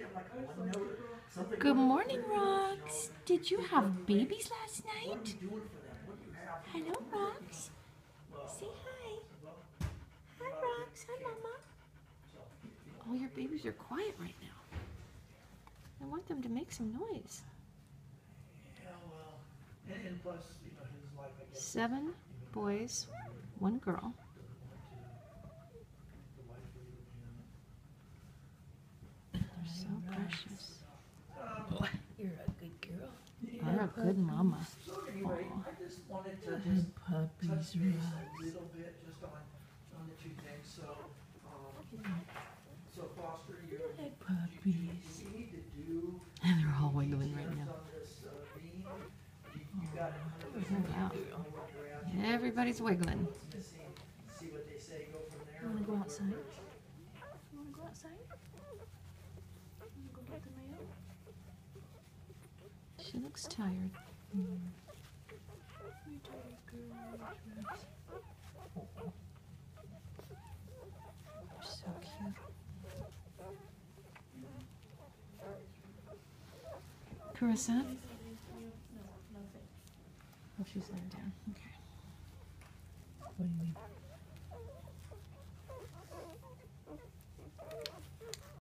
Good morning, Rox. Did you have babies last night? Hello, Rox. Say hi. Hi, Rox. Hi, Mama. Oh, your babies are quiet right now. I want them to make some noise. 7 boys, 1 girl. They're so precious. Oh, you're a good girl. You're a good mama. Oh. Good puppies, Rox. Good puppies. And they're all wiggling right now. Oh, wow. Everybody's wiggling. You want to go outside? You want to go outside? You want to go get the mail? She looks tired. You're tired, girl. You're so cute. Carissa? Oh, she's laying down. Okay. What do you mean?